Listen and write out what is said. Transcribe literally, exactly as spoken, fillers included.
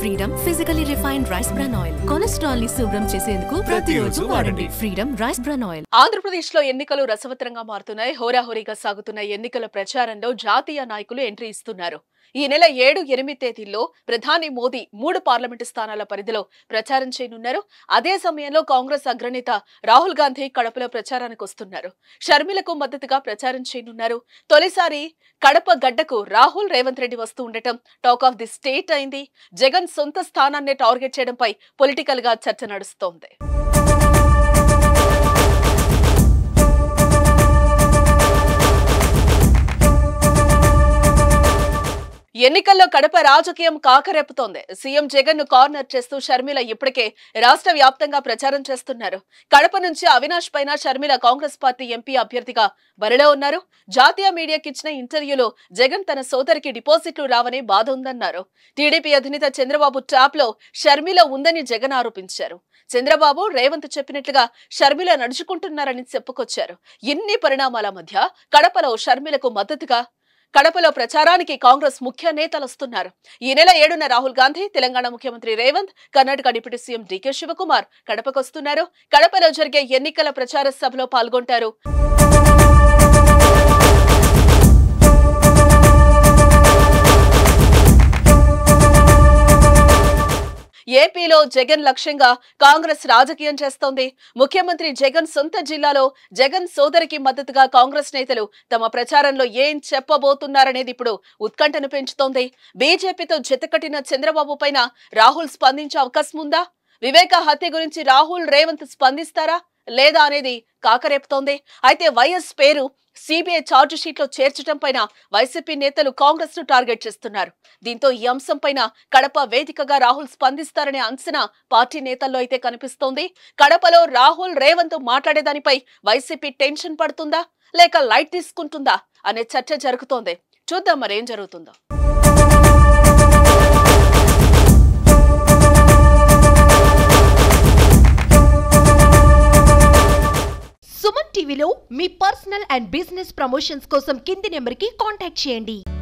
Freedom physically refined rice bran oil cholesterol ని శుభ్రం చేసేందుకు ప్రతిరోజు వాడండి freedom rice bran oil. Andhra Pradesh లో ఎన్నికలు రసవత్తరంగా మారుతున్నాయి. హోరాహోరీగా సాగుతున్న ఎన్నికల ప్రచారంలో జాతీయ నాయకులు ఎంట్రీ ఇస్తున్నారు. ఈ నెల ఏడు ఎనిమిది తేదీల్లో ప్రధాని మోదీ మూడు పార్లమెంటు స్థానాల పరిధిలో ప్రచారం చేయనున్నారు. అదే సమయంలో కాంగ్రెస్ అగ్రనేత రాహుల్ గాంధీ కడపలో ప్రచారానికి వస్తున్నారు. షర్మిలకు మద్దతుగా ప్రచారం చేయనున్నారు. తొలిసారి కడప గడ్డకు రాహుల్ రేవంత్ రెడ్డి వస్తూ ఉండటం టాక్ ఆఫ్ ది స్టేట్ అయింది. జగన్ సొంత స్థానాన్నే టార్గెట్ చేయడంపై పొలిటికల్ గా చర్చ నడుస్తోంది. ఎన్నికల్లో కడప రాజకీయం కాకరేపుతోంది. సీఎం జగన్ ను కార్నర్ చేస్తూ షర్మిల ఇప్పటికే రాష్ట్ర వ్యాప్తంగా ప్రచారం చేస్తున్నారు. కడప నుంచి అవినాష్ పైన షర్మిల కాంగ్రెస్ పార్టీ ఎంపీ అభ్యర్థిగా బరిలో ఉన్నారు. జాతీయ మీడియాకి ఇచ్చిన ఇంటర్వ్యూలో జగన్ తన సోదరికి డిపాజిట్లు రావని బాధ ఉందన్నారు. టీడీపీ అధినేత చంద్రబాబు ట్రాప్ లో షర్మిల ఉందని జగన్ ఆరోపించారు. చంద్రబాబు రేవంత్ చెప్పినట్లుగా షర్మిల నడుచుకుంటున్నారని చెప్పుకొచ్చారు. ఇన్ని పరిణామాల మధ్య కడపలో షర్మిలకు మద్దతుగా కడపలో ప్రచారానికి కాంగ్రెస్ ముఖ్య నేతలు వస్తున్నారు. ఈ నెల ఏడున రాహుల్ గాంధీ, తెలంగాణ ముఖ్యమంత్రి రేవంత్, కర్ణాటక డిప్యూటీ సీఎం డీకే శివకుమార్ కడపకు వస్తున్నారు. కడపలో జరిగే ఎన్నికల ప్రచార సభలో పాల్గొంటారు. ఏపీలో జగన్ లక్ష్యంగా కాంగ్రెస్ రాజకీయం చేస్తోంది. ముఖ్యమంత్రి జగన్ సొంత జిల్లాలో జగన్ సోదరికి మద్దతుగా కాంగ్రెస్ నేతలు తమ ప్రచారంలో ఏం చెప్పబోతున్నారనేది ఇప్పుడు ఉత్కంఠను పెంచుతోంది. బీజేపీతో జతకట్టిన చంద్రబాబు పైన రాహుల్ స్పందించే అవకాశం ఉందా? వివేక హత్య గురించి రాహుల్ రేవంత్ స్పందిస్తారా లేదా అనేది కాకరేపుతోంది. అయితే వైఎస్ పేరు సిబిఐ ఛార్జ్ షీట్ లో చేర్చడం పైన వైసీపీ నేతలు కాంగ్రెస్ ను టార్గెట్ చేస్తున్నారు. దీంతో ఈ అంశం పైన కడప వేదికగా రాహుల్ స్పందిస్తారనే అంచనా పార్టీ నేతల్లో అయితే కనిపిస్తోంది. కడపలో రాహుల్ రేవంత్ మాట్లాడేదానిపై వైసీపీ టెన్షన్ పడుతుందా లేక లైట్ తీసుకుంటుందా అనే చర్చ జరుగుతోంది. చూద్దాం మరేం జరుగుతుందో. సుమన్ టీవీలో మీ పర్సనల్ అండ్ బిజినెస్ ప్రమోషన్స్ కోసం కింది నెంబర్కి కాంటాక్ట్ చేయండి.